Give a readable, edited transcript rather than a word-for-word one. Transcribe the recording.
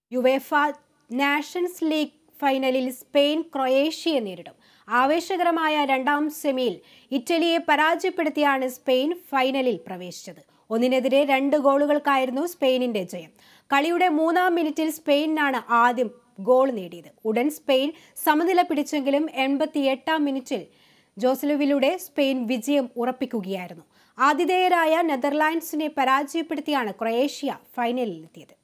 UEFA nations league ഫൈനലിൽ Spain ക്രൊയേഷ്യയെ നേരിടും. ആവേശകരമായ രണ്ടാം സെമിയിൽ ഇറ്റലിയെ പരാജയപ്പെടുത്തിയാണ് സ്പെയിൻ ഫൈനലിൽ പ്രവേശിച്ചത്. 1-2 ഗോളുകൾക്കായിരുന്നു സ്പെയിനിന്റെ ജയം. കളിയുടെ 3-ാം മിനിറ്റിൽ സ്പെയിനാണ് ആദ്യം ഗോൾ നേടിയത്. ഉടൻ സ്പെയിൻ സമനില പിടിച്ചെങ്കിലും 88-ാം മിനിറ്റിൽ ജോസലുവിലൂടെ സ്പെയിൻ വിജയം ഉറപ്പിക്കുകയായിരുന്നു. ആതിഥേയരായ നെതർലാൻഡ്സിനെ പരാജയപ്പെടുത്തിയാണ് ക്രൊയേഷ്യ ഫൈനലിലെത്തിയത്.